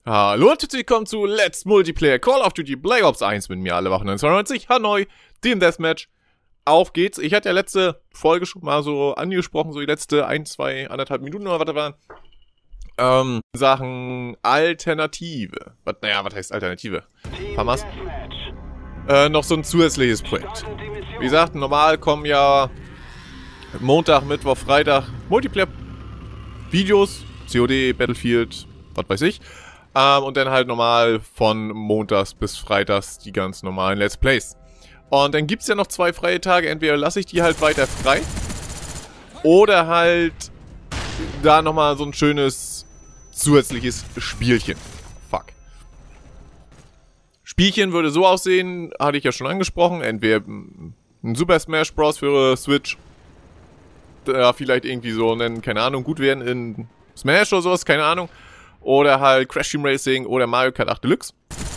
Hallo und herzlich willkommen zu Let's Multiplayer Call of Duty Black Ops 1 mit mir, alle Wachen 1992, Hanoi, Team Deathmatch. Auf geht's. Ich hatte ja letzte Folge schon mal so angesprochen, so die letzte 1,5 Minuten oder was da waren. Sachen Alternative. Was heißt Alternative? Famas? Noch so ein zusätzliches Projekt. Wie gesagt, normal kommen ja Montag, Mittwoch, Freitag Multiplayer-Videos, COD, Battlefield, was weiß ich. Und dann halt normal von Montags bis Freitags die ganz normalen Let's Plays. Und dann gibt es ja noch 2 freie Tage. Entweder lasse ich die halt weiter frei. Oder halt da nochmal so ein schönes zusätzliches Spielchen. Fuck. Spielchen würde so aussehen, hatte ich ja schon angesprochen. Entweder ein Super Smash Bros. Für Switch. Da vielleicht irgendwie so nennen, keine Ahnung, gut werden in Smash oder sowas, keine Ahnung. Oder halt Crash Team Racing oder Mario Kart 8 Deluxe.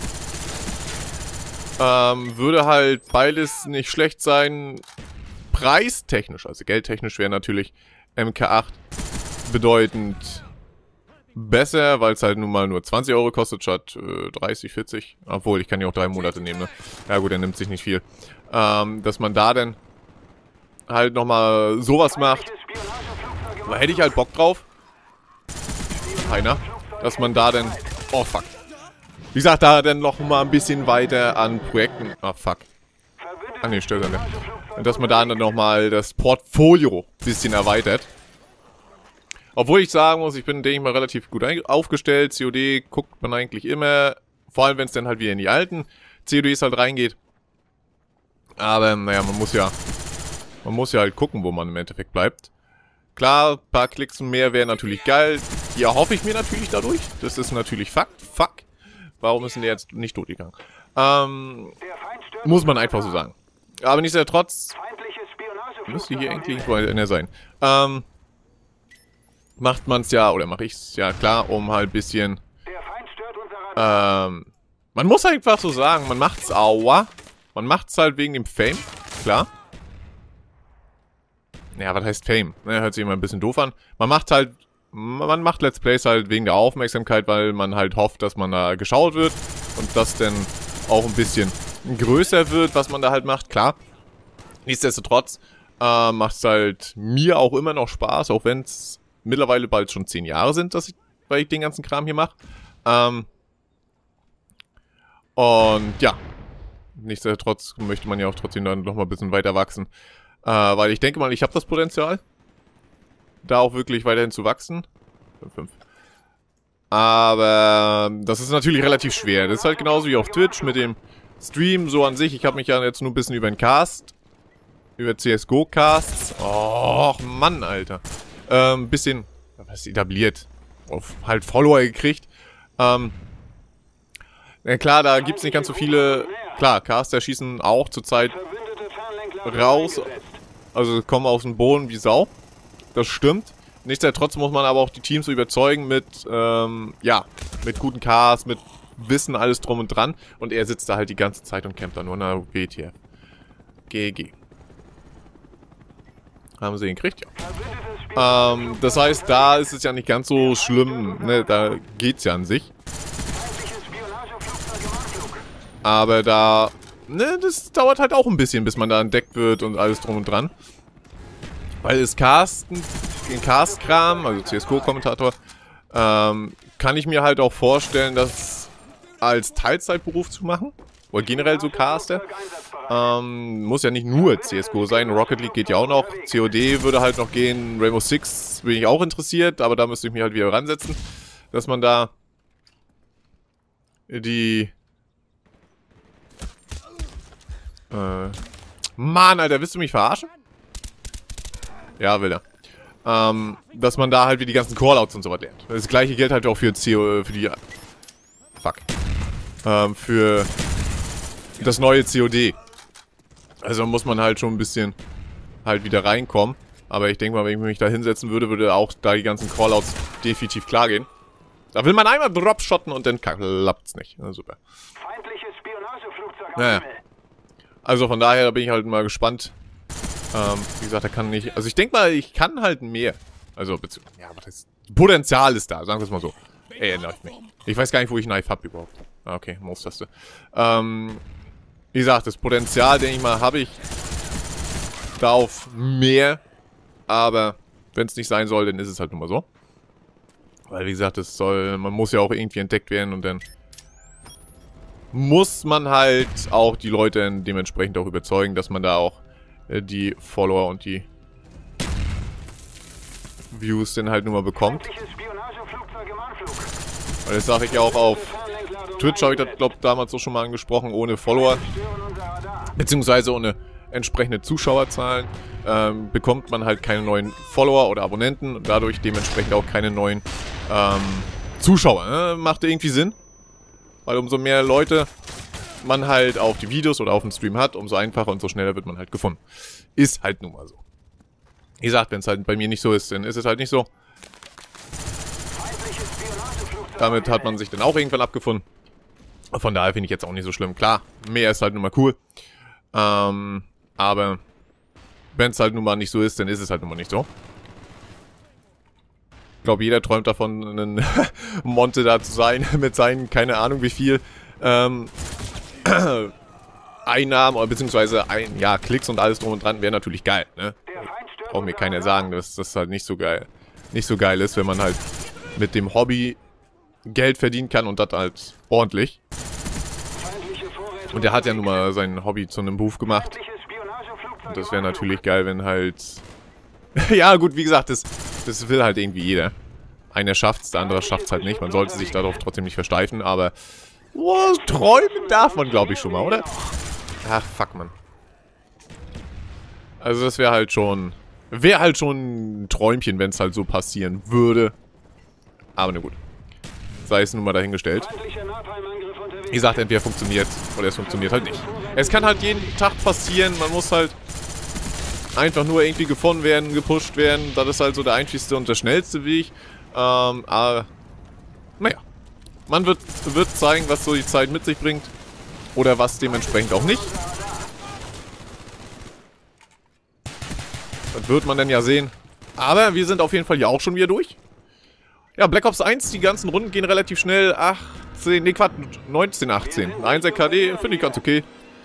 Würde halt beides nicht schlecht sein. Preistechnisch, also geldtechnisch wäre natürlich MK8 bedeutend besser, weil es halt nun mal nur 20 Euro kostet statt 30, 40. Obwohl, ich kann ja auch 3 Monate nehmen, ne? Ja gut, er nimmt sich nicht viel. Dass man da dann halt nochmal sowas macht. Da hätte ich halt Bock drauf. Keiner. Dass man da dann... Oh, fuck. Wie gesagt, da dann noch mal ein bisschen weiter an Projekten... Ah, fuck. Ah, ne, stört er nicht. Und dass man da dann noch mal das Portfolio ein bisschen erweitert. Obwohl ich sagen muss, ich bin, denke ich mal, relativ gut aufgestellt. COD guckt man eigentlich immer. Vor allem, wenn es dann halt wieder in die alten CODs halt reingeht. Aber, naja, man muss ja halt gucken, wo man im Endeffekt bleibt. Klar, ein paar Klicks mehr wäre natürlich geil. Die erhoffe ich mir natürlich dadurch. Das ist natürlich Fakt. Fuck. Warum ist denn der jetzt nicht totgegangen? Muss man einfach so sagen. Aber nichtsdestotrotz... Müsste hier eigentlich sein. Macht man es ja, oder mache ich es ja klar, um halt ein bisschen... man muss einfach so sagen, man macht's man macht's halt wegen dem Fame. Klar. Ja, was heißt Fame? Ne, hört sich immer ein bisschen doof an. Man macht Let's Plays halt wegen der Aufmerksamkeit, weil man halt hofft, dass man da geschaut wird und das dann auch ein bisschen größer wird, was man da halt macht, klar. Nichtsdestotrotz macht es halt mir auch immer noch Spaß, auch wenn es mittlerweile bald schon 10 Jahre sind, weil ich den ganzen Kram hier mache. Und ja, nichtsdestotrotz möchte man ja auch trotzdem dann noch mal ein bisschen weiter wachsen. Weil ich denke mal, ich habe das Potenzial, da auch wirklich weiterhin zu wachsen. 5. Aber das ist natürlich relativ schwer. Das ist halt genauso wie auf Twitch mit dem Stream so an sich. Ich habe mich ja jetzt nur ein bisschen über den Cast, über CSGO-Casts. Och, Mann, Alter. Ein bisschen, was etabliert, auf halt Follower gekriegt. Ja klar, da gibt es nicht ganz so viele. Klar, Caster schießen auch zurzeit raus. Also kommen aus dem Boden wie Sau. Das stimmt. Nichtsdestotrotz muss man aber auch die Teams so überzeugen mit, ja, mit guten Cars, mit Wissen, alles drum und dran. Und er sitzt da halt die ganze Zeit und campt da nur. Na, WTF. GG. Haben sie ihn gekriegt? Ja. Das heißt, da ist es ja nicht ganz so schlimm, ne, da geht's ja an sich. Aber da, ne, das dauert halt auch ein bisschen, bis man da entdeckt wird und alles drum und dran. Weil das den Cast-Kram, also CSGO-Kommentator, kann ich mir halt auch vorstellen, das als Teilzeitberuf zu machen. Oder generell so Caster. Muss ja nicht nur CSGO sein, Rocket League geht ja auch noch. COD würde halt noch gehen, Rainbow Six bin ich auch interessiert, aber da müsste ich mich halt wieder ransetzen. Dass man da die... Mann, Alter, willst du mich verarschen? Ja, will er. Dass man da halt wie die ganzen Callouts und so was lernt. Das gleiche gilt halt auch für für das neue COD. Also muss man halt schon ein bisschen halt wieder reinkommen. Aber ich denke mal, wenn ich mich da hinsetzen würde, würde auch da die ganzen Callouts definitiv klar gehen. Da will man einmal dropshotten und dann klappt's nicht. Na, super. Naja. Also von daher bin ich halt mal gespannt. Wie gesagt, er kann nicht... Also ich denke mal, ich kann halt mehr. Also, ja, was heißt... Potenzial ist da, sagen wir es mal so. Knife nicht. Ich weiß gar nicht, wo ich Knife habe überhaupt. Ah, okay, Maustaste. Wie gesagt, das Potenzial, denke ich mal, habe ich da auf mehr. Aber wenn es nicht sein soll, dann ist es halt nun mal so. Weil, wie gesagt, man muss ja auch irgendwie entdeckt werden und dann muss man halt auch die Leute dementsprechend auch überzeugen, dass man da auch die Follower und die Views dann halt nun mal bekommt. Und das sage ich ja auch auf Twitch, habe ich das, glaube ich, damals auch schon mal angesprochen, ohne Follower, beziehungsweise ohne entsprechende Zuschauerzahlen, bekommt man halt keine neuen Follower oder Abonnenten und dadurch dementsprechend auch keine neuen Zuschauer. Macht irgendwie Sinn, weil umso mehr Leute man halt auf die Videos oder auf dem Stream hat, umso einfacher und so schneller wird man halt gefunden. Ist halt nun mal so. Wie gesagt, wenn es halt bei mir nicht so ist, dann ist es halt nicht so. Damit hat man sich dann auch irgendwann abgefunden. Von daher finde ich jetzt auch nicht so schlimm. Klar, mehr ist halt nun mal cool. Aber wenn es halt nun mal nicht so ist, dann ist es halt nun mal nicht so. Ich glaube, jeder träumt davon, ein Monte da zu sein, mit seinen, keine Ahnung wie viel, Einnahmen, oder beziehungsweise Klicks und alles drum und dran, wäre natürlich geil, ne? Braucht mir keiner sagen, dass das halt nicht so geil ist, wenn man halt mit dem Hobby Geld verdienen kann und das halt ordentlich. Und der hat ja nun mal sein Hobby zu einem Beruf gemacht. Und das wäre natürlich geil, wenn halt... ja gut, wie gesagt, das will halt irgendwie jeder. Einer schafft's, der andere schafft's halt nicht. Man sollte sich darauf trotzdem nicht versteifen, aber... träumen darf man, glaube ich, schon mal, oder? Ach, fuck, man. Also das wäre halt schon ein Träumchen, wenn es halt so passieren würde. Aber na gut. Sei es nun mal dahingestellt. Wie gesagt, entweder funktioniert oder es funktioniert halt nicht. Es kann halt jeden Tag passieren. Man muss halt einfach nur irgendwie gefunden werden, gepusht werden. Das ist halt so der einfachste und der schnellste Weg. Aber naja. Man wird zeigen, was so die Zeit mit sich bringt. Oder was dementsprechend auch nicht. Das wird man dann ja sehen. Aber wir sind auf jeden Fall ja auch schon wieder durch. Ja, Black Ops 1, die ganzen Runden gehen relativ schnell. 19, 18. 1er KD, finde ich ganz okay.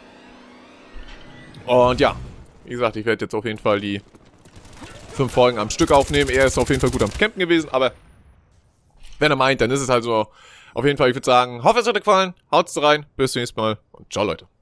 Und ja, wie gesagt, ich werde jetzt auf jeden Fall die 5 Folgen am Stück aufnehmen. Er ist auf jeden Fall gut am Campen gewesen, aber wenn er meint, dann ist es halt so. Auf jeden Fall, ich würde sagen, hoffe es hat euch gefallen. Haut's rein, bis zum nächsten Mal und ciao, Leute.